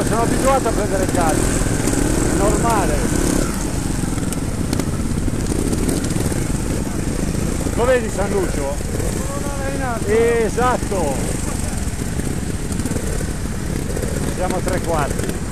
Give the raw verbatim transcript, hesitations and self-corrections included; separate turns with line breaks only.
io sono abituato a prendere calci, è normale. Lo vedi San Lucio? Esatto! Siamo a tre quarti.